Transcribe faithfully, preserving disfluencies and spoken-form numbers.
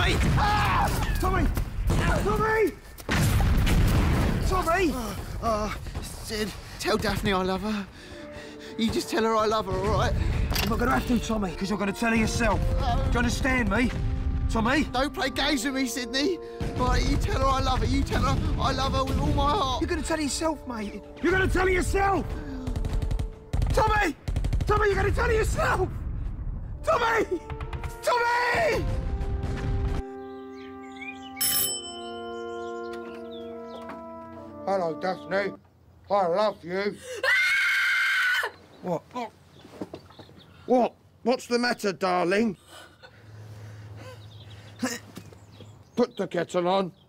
Tommy! Ah! Tommy! Tommy! Tommy! Oh, oh, Sid, tell Daphne I love her. You just tell her I love her, all right? You're not going to have to, Tommy, because you're going to tell her yourself. Oh. Do you understand me? Tommy? Don't play games with me, Sydney. All right, you tell her I love her. You tell her I love her with all my heart. You're going to tell her yourself, mate. You're going to tell her yourself! Tommy! Tommy, you're going to tell her yourself! Tommy! Tommy! Hello, Daphne. I love you. What? What? What's the matter, darling? Put the kettle on.